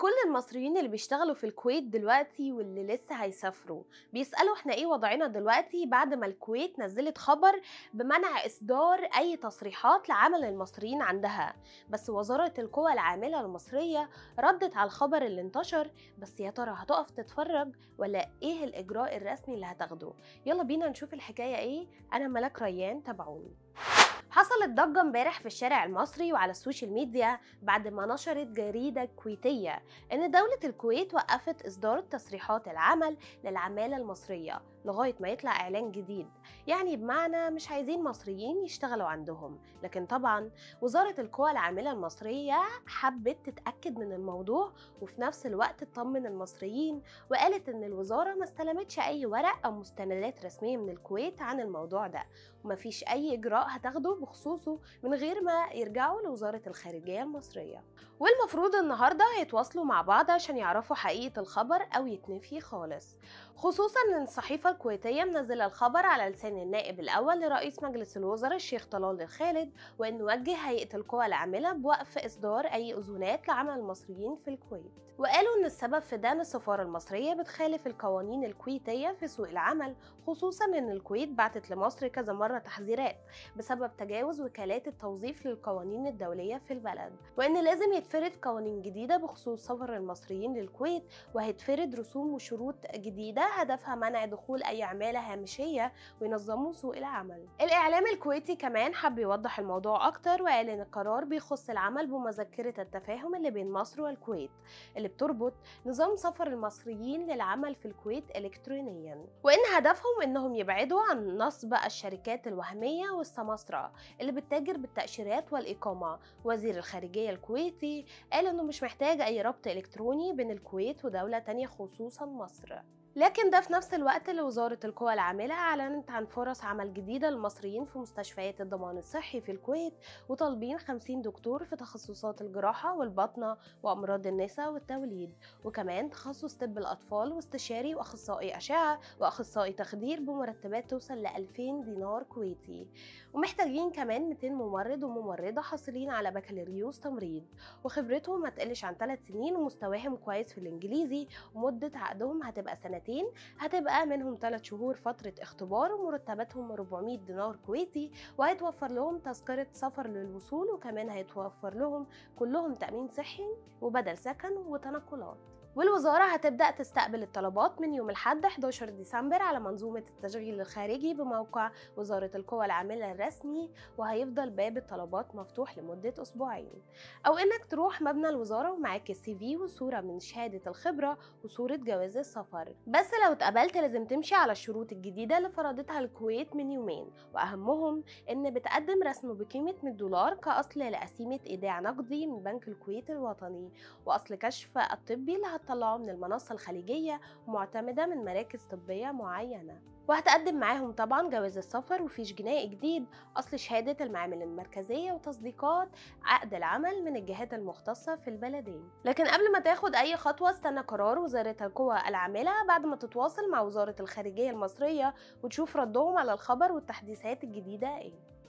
كل المصريين اللي بيشتغلوا في الكويت دلوقتي واللي لسه هيسافروا بيسألوا احنا ايه وضعنا دلوقتي بعد ما الكويت نزلت خبر بمنع إصدار أي تصريحات لعمل المصريين عندها. بس وزارة القوى العاملة المصرية ردت على الخبر اللي انتشر. بس يا ترى هتقف تتفرج ولا ايه الإجراء الرسمي اللي هتاخده؟ يلا بينا نشوف الحكاية ايه. أنا ملاك ريان، تابعوني. حصلت ضجة امبارح في الشارع المصري وعلى السوشيال ميديا بعد ما نشرت جريدة كويتية إن دولة الكويت وقفت إصدار تصريحات العمل للعمالة المصرية لغاية ما يطلع إعلان جديد، يعني بمعنى مش عايزين مصريين يشتغلوا عندهم. لكن طبعا وزارة القوى العاملة المصرية حبت تتأكد من الموضوع وفي نفس الوقت تطمن المصريين، وقالت إن الوزارة ما استلمتش أي ورق أو مستندات رسمية من الكويت عن الموضوع ده، ومفيش أي إجراء هتاخده بخصوصه من غير ما يرجعوا لوزارة الخارجية المصرية. والمفروض النهاردة هيتواصلوا مع بعض عشان يعرفوا حقيقة الخبر أو يتنفي خالص، خصوصا إن الصحيفة الكويتية منزلة الخبر على لسان النائب الأول لرئيس مجلس الوزراء الشيخ طلال الخالد، وإنه وجه هيئة القوى العاملة بوقف إصدار أي أذونات لعمل المصريين في الكويت. وقالوا إن السبب في ده إن السفارة المصرية بتخالف القوانين الكويتية في سوق العمل، خصوصا إن الكويت بعتت لمصر كذا مرة تحذيرات بسبب تجاوز وكالات التوظيف للقوانين الدولية في البلد، وإن لازم يتفرض قوانين جديدة بخصوص سفر المصريين للكويت، وهيتفرض رسوم وشروط جديدة هدفها منع دخول أي عمالة هامشية وينظموا سوق العمل. الإعلام الكويتي كمان حب يوضح الموضوع أكتر وقال إن القرار بيخص العمل بمذكرة التفاهم اللي بين مصر والكويت اللي بتربط نظام سفر المصريين للعمل في الكويت إلكترونيا، وإن هدفهم إنهم يبعدوا عن نصب الشركات الوهمية والسماسرة اللي بتتاجر بالتأشيرات والإقامة. وزير الخارجية الكويتي قال إنه مش محتاج أي ربط إلكتروني بين الكويت ودولة تانية خصوصا مصر. لكن ده في نفس الوقت اللي وزارة القوى العاملة أعلنت عن فرص عمل جديدة للمصريين في مستشفيات الضمان الصحي في الكويت، وطالبين 50 دكتور في تخصصات الجراحة والباطنة وأمراض النساء والتوليد، وكمان تخصص طب الأطفال واستشاري وأخصائي أشعة وأخصائي تخدير بمرتبات توصل ل 2000 دينار كويتي، ومحتاجين كمان 200 ممرض وممرضة حاصلين على بكالوريوس تمريض وخبرتهم ما تقلش عن 3 سنين ومستواهم كويس في الإنجليزي، ومدة عقدهم هتبقى سنتين، هتبقى منهم 3 شهور فترة اختبار، ومرتباتهم 400 دينار كويتي، وهيتوفر لهم تذكرة سفر للوصول، وكمان هيتوفر لهم كلهم تأمين صحي وبدل سكن وتنقلات. والوزارة هتبدأ تستقبل الطلبات من يوم الأحد 11 ديسمبر على منظومة التشغيل الخارجي بموقع وزارة القوى العاملة الرسمي، وهيفضل باب الطلبات مفتوح لمدة أسبوعين، أو إنك تروح مبنى الوزارة ومعاك السي في وصورة من شهادة الخبرة وصورة جواز السفر. بس لو اتقبلت لازم تمشي على الشروط الجديدة اللي فرضتها الكويت من يومين، وأهمهم إن بتقدم رسم بقيمة $100 كأصل لقسيمة إيداع نقدي من بنك الكويت الوطني، وأصل كشف الطبي اللي هتطلعه من المنصة الخليجية معتمدة من مراكز طبية معينة، وهتقدم معاهم طبعا جواز السفر وفيش جنائي جديد، أصل شهادة المعامل المركزية، وتصديقات عقد العمل من الجهات المختصة في البلدين. لكن قبل ما تاخد أي خطوة استنى قرار وزارة القوى العاملة بعد ما تتواصل مع وزارة الخارجية المصرية وتشوف ردهم على الخبر والتحديثات الجديدة ايه.